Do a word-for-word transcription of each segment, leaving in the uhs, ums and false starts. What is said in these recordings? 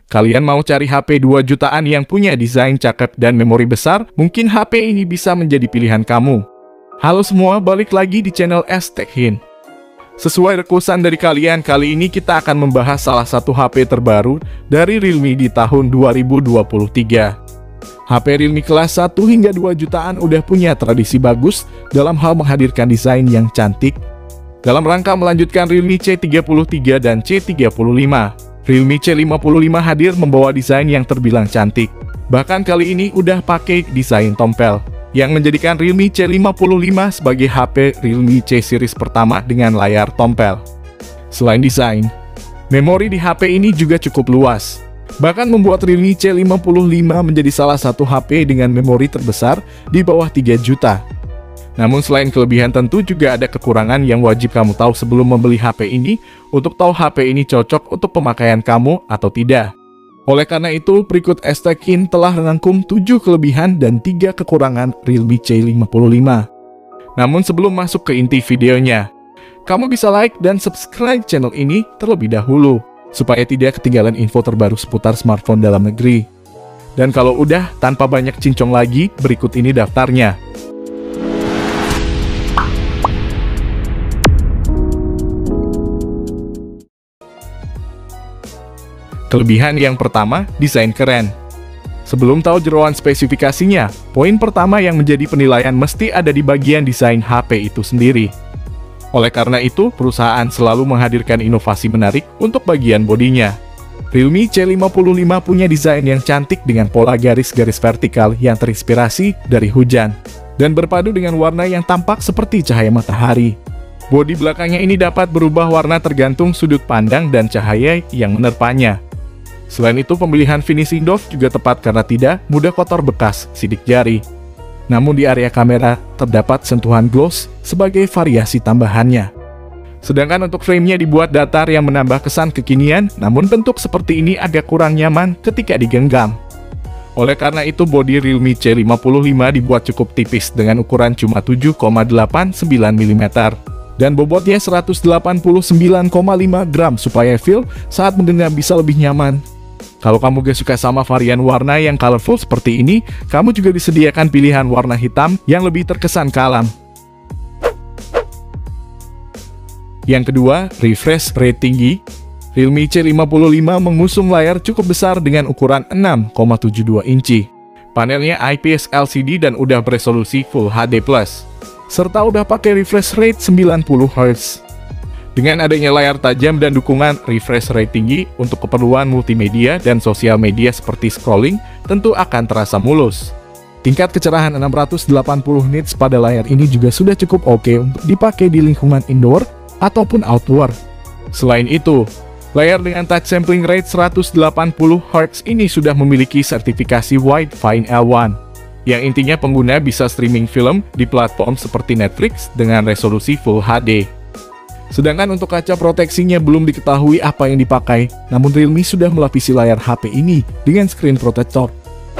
Kalian mau cari H P dua jutaan yang punya desain cakep dan memori besar? Mungkin H P ini bisa menjadi pilihan kamu. Halo semua, balik lagi di channel S Tech Hint. Sesuai requestan dari kalian, kali ini kita akan membahas salah satu H P terbaru dari Realme di tahun dua ribu dua puluh tiga. H P Realme kelas satu hingga dua jutaan udah punya tradisi bagus dalam hal menghadirkan desain yang cantik. Dalam rangka melanjutkan Realme C tiga puluh tiga dan C tiga puluh lima, Realme C lima puluh lima hadir membawa desain yang terbilang cantik. Bahkan kali ini udah pakai desain tompel, yang menjadikan Realme C lima puluh lima sebagai H P Realme C series pertama dengan layar tompel. Selain desain, memori di H P ini juga cukup luas, bahkan membuat Realme C lima puluh lima menjadi salah satu H P dengan memori terbesar di bawah tiga juta. Namun selain kelebihan, tentu juga ada kekurangan yang wajib kamu tahu sebelum membeli H P ini, untuk tahu H P ini cocok untuk pemakaian kamu atau tidak. Oleh karena itu, berikut S Tech Hint telah merangkum tujuh kelebihan dan tiga kekurangan Realme C lima puluh lima. Namun sebelum masuk ke inti videonya, kamu bisa like dan subscribe channel ini terlebih dahulu, supaya tidak ketinggalan info terbaru seputar smartphone dalam negeri. Dan kalau udah, tanpa banyak cincong lagi, berikut ini daftarnya. Kelebihan yang pertama, desain keren. Sebelum tahu jeroan spesifikasinya, poin pertama yang menjadi penilaian mesti ada di bagian desain H P itu sendiri. Oleh karena itu, perusahaan selalu menghadirkan inovasi menarik untuk bagian bodinya. Realme C lima puluh lima punya desain yang cantik dengan pola garis-garis vertikal yang terinspirasi dari hujan, dan berpadu dengan warna yang tampak seperti cahaya matahari. Bodi belakangnya ini dapat berubah warna tergantung sudut pandang dan cahaya yang menerpanya. Selain itu, pemilihan finishing doff juga tepat karena tidak mudah kotor bekas sidik jari. Namun di area kamera, terdapat sentuhan gloss sebagai variasi tambahannya. Sedangkan untuk framenya dibuat datar yang menambah kesan kekinian, namun bentuk seperti ini agak kurang nyaman ketika digenggam. Oleh karena itu, bodi Realme C lima puluh lima dibuat cukup tipis dengan ukuran cuma tujuh koma delapan sembilan milimeter. Dan bobotnya seratus delapan puluh sembilan koma lima gram supaya feel saat menggenggam bisa lebih nyaman. Kalau kamu gak suka sama varian warna yang colorful seperti ini, kamu juga disediakan pilihan warna hitam yang lebih terkesan kalem. Yang kedua, refresh rate tinggi. Realme C lima puluh lima mengusung layar cukup besar dengan ukuran enam koma tujuh dua inci. Panelnya I P S L C D dan udah beresolusi Full H D plus, serta udah pakai refresh rate sembilan puluh hertz. Dengan adanya layar tajam dan dukungan refresh rate tinggi untuk keperluan multimedia dan sosial media seperti scrolling, tentu akan terasa mulus. Tingkat kecerahan enam ratus delapan puluh nits pada layar ini juga sudah cukup oke untuk dipakai di lingkungan indoor ataupun outdoor. Selain itu, layar dengan touch sampling rate seratus delapan puluh hertz ini sudah memiliki sertifikasi Wi-Fi L satu, yang intinya pengguna bisa streaming film di platform seperti Netflix dengan resolusi Full H D. Sedangkan untuk kaca proteksinya belum diketahui apa yang dipakai, namun Realme sudah melapisi layar H P ini dengan screen protector.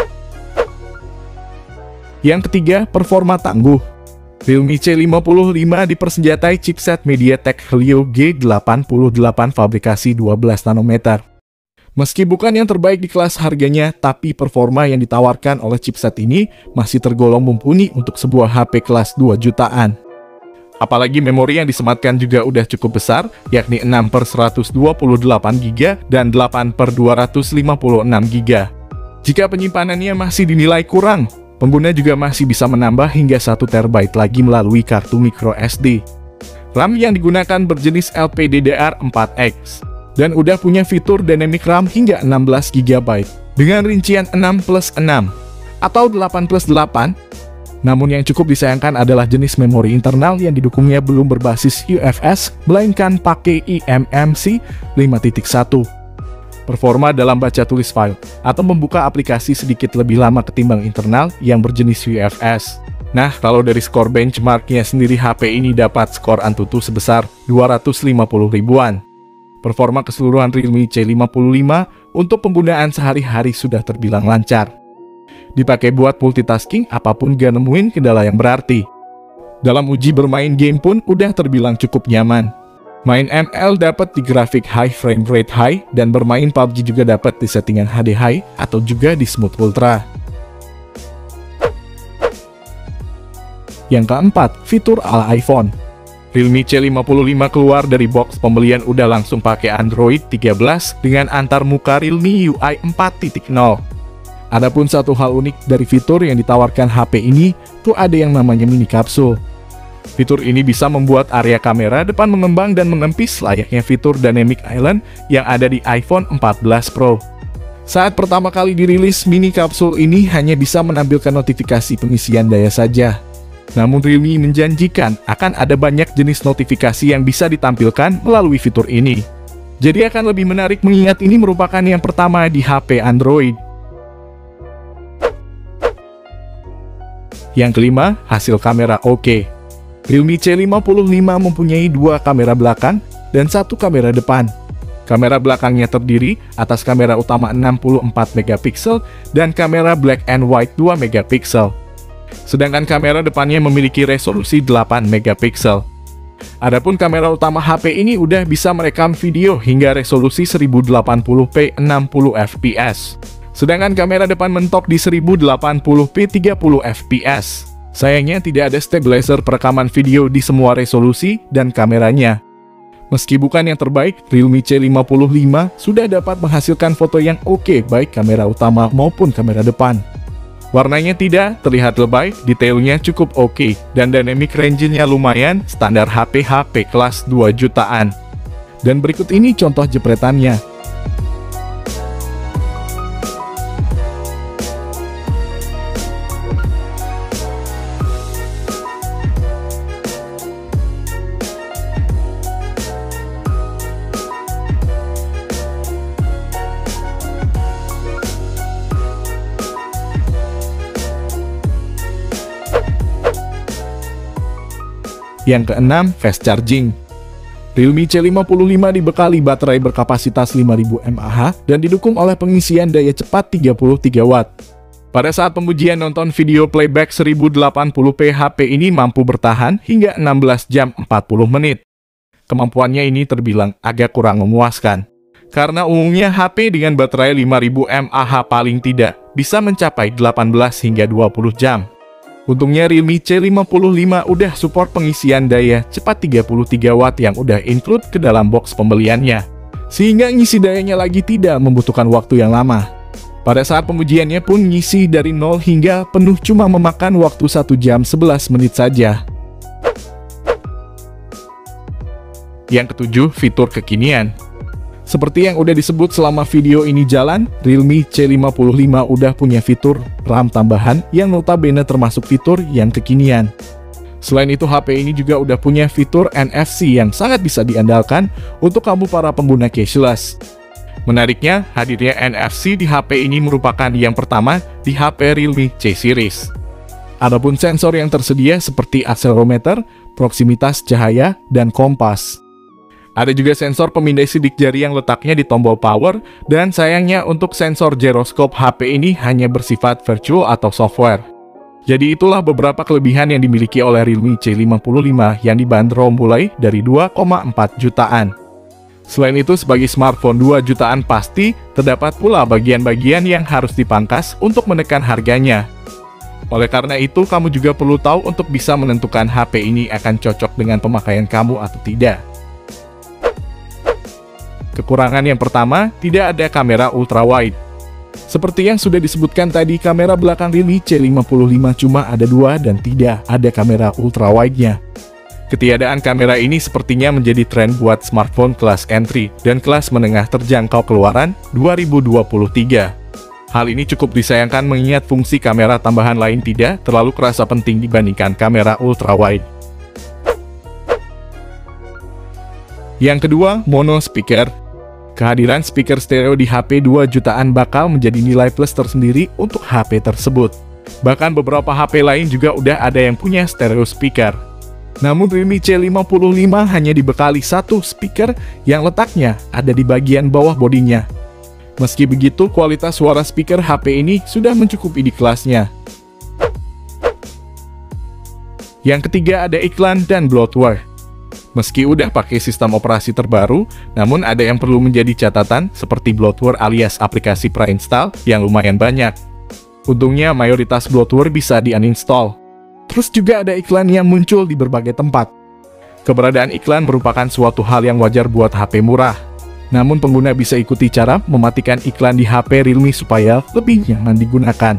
Yang ketiga, performa tangguh. Realme C lima puluh lima dipersenjatai chipset MediaTek Helio G delapan puluh delapan fabrikasi dua belas nanometer. Meski bukan yang terbaik di kelas harganya, tapi performa yang ditawarkan oleh chipset ini masih tergolong mumpuni untuk sebuah H P kelas dua jutaan. Apalagi memori yang disematkan juga udah cukup besar, yakni enam per seratus dua puluh delapan giga dan delapan per dua ratus lima puluh enam giga. Jika penyimpanannya masih dinilai kurang, pengguna juga masih bisa menambah hingga satu terabyte lagi melalui kartu micro S D. RAM yang digunakan berjenis L P D D R empat X, dan udah punya fitur Dynamic RAM hingga enam belas giga byte, dengan rincian enam plus enam, atau delapan plus delapan. Namun yang cukup disayangkan adalah jenis memori internal yang didukungnya belum berbasis U F S, melainkan pakai I M M C lima titik satu. Performa dalam baca tulis file atau membuka aplikasi sedikit lebih lama ketimbang internal yang berjenis U F S. Nah, kalau dari skor benchmarknya sendiri, H P ini dapat skor Antutu sebesar dua ratus lima puluh ribuan. Performa keseluruhan Realme C lima puluh lima untuk penggunaan sehari-hari sudah terbilang lancar. Dipakai buat multitasking, apapun gak nemuin kendala yang berarti. Dalam uji bermain game pun udah terbilang cukup nyaman. Main M L dapat di grafik high frame rate high, dan bermain P U B G juga dapat di settingan H D high atau juga di smooth ultra. Yang keempat, fitur ala iPhone. Realme C lima puluh lima keluar dari box pembelian udah langsung pakai Android tiga belas dengan antarmuka Realme U I empat titik nol. Adapun satu hal unik dari fitur yang ditawarkan H P ini, tuh ada yang namanya mini kapsul. Fitur ini bisa membuat area kamera depan mengembang dan menempis layaknya fitur Dynamic Island yang ada di iPhone empat belas Pro. Saat pertama kali dirilis, mini kapsul ini hanya bisa menampilkan notifikasi pengisian daya saja. Namun Realme menjanjikan akan ada banyak jenis notifikasi yang bisa ditampilkan melalui fitur ini. Jadi akan lebih menarik mengingat ini merupakan yang pertama di H P Android. Yang kelima, hasil kamera oke. Realme C lima puluh lima mempunyai dua kamera belakang dan satu kamera depan. Kamera belakangnya terdiri atas kamera utama enam puluh empat megapiksel dan kamera black and white dua megapiksel. Sedangkan kamera depannya memiliki resolusi delapan megapiksel. Adapun kamera utama H P ini udah bisa merekam video hingga resolusi seribu delapan puluh p enam puluh F P S. Sedangkan kamera depan mentok di seribu delapan puluh p tiga puluh F P S. Sayangnya tidak ada stabilizer perekaman video di semua resolusi dan kameranya. Meski bukan yang terbaik, Realme C lima puluh lima sudah dapat menghasilkan foto yang oke baik kamera utama maupun kamera depan. Warnanya tidak terlihat lebay, detailnya cukup oke, dan dynamic range-nya lumayan standar H P H P kelas dua jutaan. Dan berikut ini contoh jepretannya. Yang keenam, fast charging. Realme C lima puluh lima dibekali baterai berkapasitas lima ribu mAh dan didukung oleh pengisian daya cepat tiga puluh tiga watt. Pada saat pembujian nonton video playback seribu delapan puluh p, H P ini mampu bertahan hingga enam belas jam empat puluh menit. Kemampuannya ini terbilang agak kurang memuaskan, karena umumnya H P dengan baterai lima ribu mAh paling tidak bisa mencapai delapan belas hingga dua puluh jam. Untungnya Realme C lima puluh lima udah support pengisian daya cepat tiga puluh tiga watt yang udah include ke dalam box pembeliannya, sehingga ngisi dayanya lagi tidak membutuhkan waktu yang lama. Pada saat pembujiannya pun ngisi dari nol hingga penuh cuma memakan waktu satu jam sebelas menit saja. Yang ketujuh, fitur kekinian. Seperti yang udah disebut selama video ini jalan, Realme C lima puluh lima udah punya fitur RAM tambahan yang notabene termasuk fitur yang kekinian. Selain itu, H P ini juga udah punya fitur N F C yang sangat bisa diandalkan untuk kamu para pengguna cashless. Menariknya, hadirnya N F C di H P ini merupakan yang pertama di H P Realme C series. Adapun sensor yang tersedia seperti akselerometer, proksimitas cahaya, dan kompas. Ada juga sensor pemindai sidik jari yang letaknya di tombol power, dan sayangnya untuk sensor gyroscope H P ini hanya bersifat virtual atau software. Jadi itulah beberapa kelebihan yang dimiliki oleh Realme C lima puluh lima yang dibanderol mulai dari dua koma empat jutaan. Selain itu, sebagai smartphone dua jutaan pasti terdapat pula bagian-bagian yang harus dipangkas untuk menekan harganya. Oleh karena itu, kamu juga perlu tahu untuk bisa menentukan H P ini akan cocok dengan pemakaian kamu atau tidak. Kekurangan yang pertama, tidak ada kamera ultrawide. Seperti yang sudah disebutkan tadi, kamera belakang Realme C lima puluh lima cuma ada dua dan tidak ada kamera ultrawide-nya. Ketiadaan kamera ini sepertinya menjadi tren buat smartphone kelas entry dan kelas menengah terjangkau keluaran dua ribu dua puluh tiga. Hal ini cukup disayangkan mengingat fungsi kamera tambahan lain tidak terlalu kerasa penting dibandingkan kamera ultrawide. Yang kedua, mono speaker. Kehadiran speaker stereo di H P dua jutaan bakal menjadi nilai plus tersendiri untuk H P tersebut. Bahkan beberapa H P lain juga udah ada yang punya stereo speaker. Namun Realme C lima puluh lima hanya dibekali satu speaker yang letaknya ada di bagian bawah bodinya. Meski begitu, kualitas suara speaker H P ini sudah mencukupi di kelasnya. Yang ketiga, ada iklan dan bloatware. Meski udah pakai sistem operasi terbaru, namun ada yang perlu menjadi catatan seperti bloatware alias aplikasi pre-install yang lumayan banyak. Untungnya mayoritas bloatware bisa di-uninstall. Terus juga ada iklan yang muncul di berbagai tempat. Keberadaan iklan merupakan suatu hal yang wajar buat H P murah. Namun pengguna bisa ikuti cara mematikan iklan di H P Realme supaya lebih nyaman digunakan.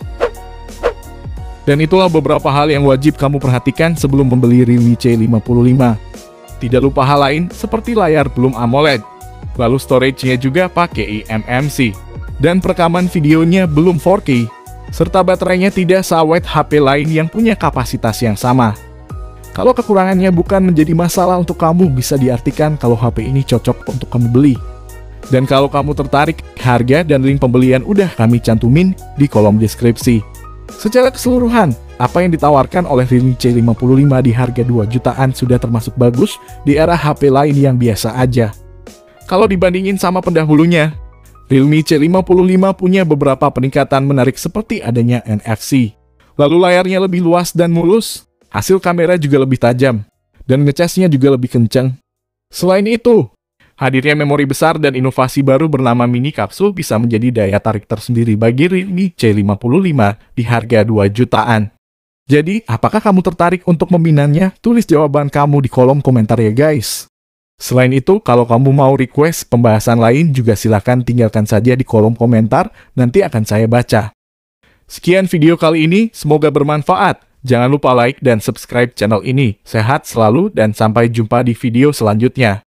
Dan itulah beberapa hal yang wajib kamu perhatikan sebelum membeli Realme C lima puluh lima. Tidak lupa hal lain seperti layar belum AMOLED, lalu storage-nya juga pakai eMMC, dan perekaman videonya belum empat K, serta baterainya tidak seawet H P lain yang punya kapasitas yang sama. Kalau kekurangannya bukan menjadi masalah untuk kamu, bisa diartikan kalau H P ini cocok untuk kamu beli. Dan kalau kamu tertarik, harga dan link pembelian udah kami cantumin di kolom deskripsi. Secara keseluruhan, apa yang ditawarkan oleh Realme C lima puluh lima di harga dua jutaan sudah termasuk bagus di era H P lain yang biasa aja. Kalau dibandingin sama pendahulunya, Realme C lima puluh lima punya beberapa peningkatan menarik seperti adanya N F C. Lalu layarnya lebih luas dan mulus, hasil kamera juga lebih tajam, dan ngecasnya juga lebih kencang. Selain itu, hadirnya memori besar dan inovasi baru bernama mini kapsul bisa menjadi daya tarik tersendiri bagi Realme C lima puluh lima di harga dua jutaan. Jadi, apakah kamu tertarik untuk meminannya? Tulis jawaban kamu di kolom komentar ya guys. Selain itu, kalau kamu mau request pembahasan lain juga silahkan tinggalkan saja di kolom komentar, nanti akan saya baca. Sekian video kali ini, semoga bermanfaat. Jangan lupa like dan subscribe channel ini. Sehat selalu dan sampai jumpa di video selanjutnya.